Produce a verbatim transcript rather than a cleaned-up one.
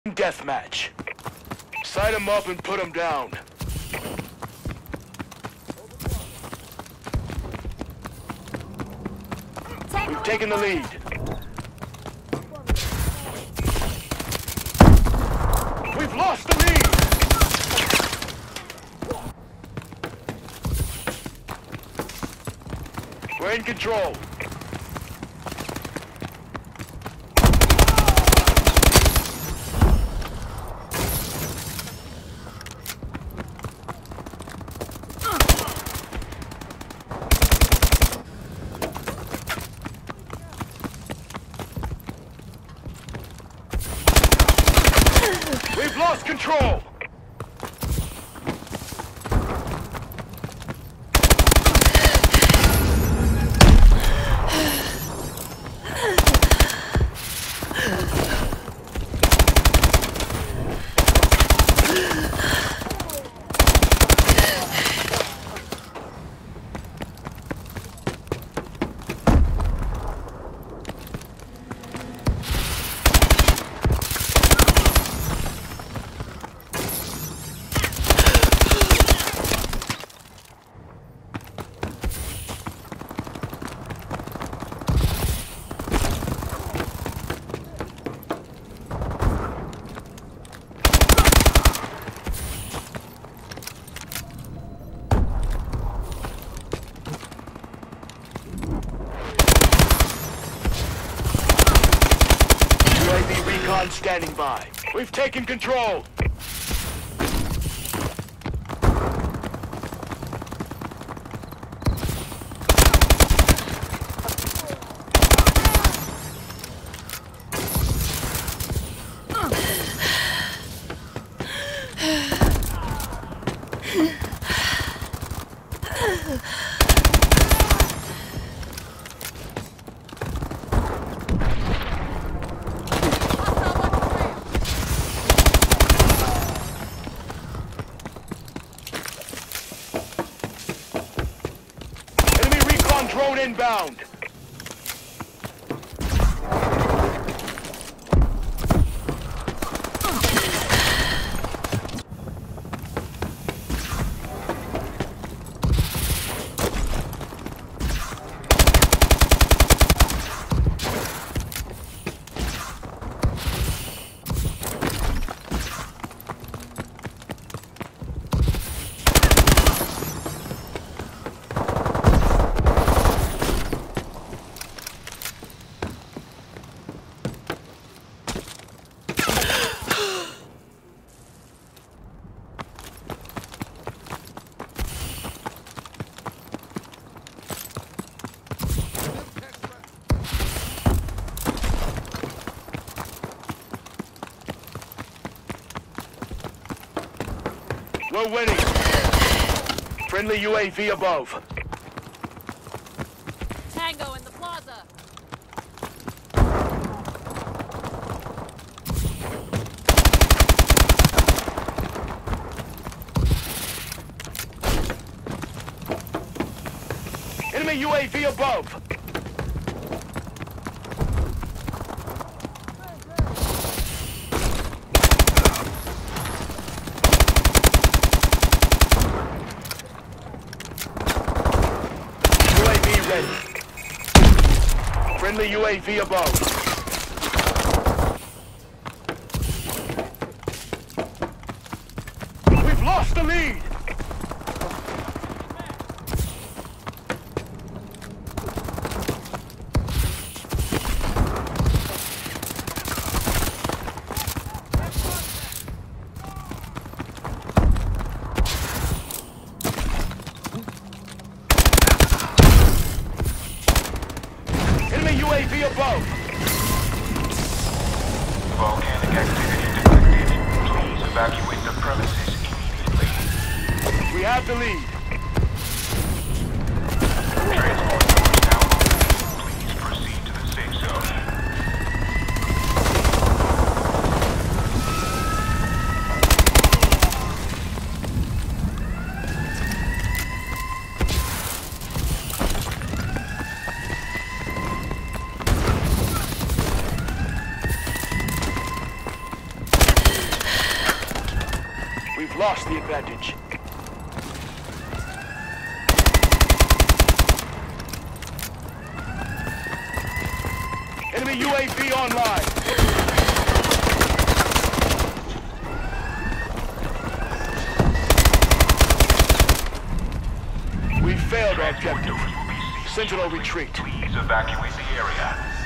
Deathmatch. Sight them up and put them down. We've taken the lead. We've lost the lead! We're in control. We've lost control! U A V recon standing by. We've taken control. Drone inbound. We're winning. Friendly U A V above. Tango in the plaza. Enemy U A V above. Friendly U A V above. We've lost the lead! U A V above. Volcanic activity detected. Please evacuate the premises immediately. We have the lead. Transport doors now open. Please proceed to the safe zone. lost the advantage. Enemy U A V online. We failed our objective. Sentinel retreat. Please evacuate the area.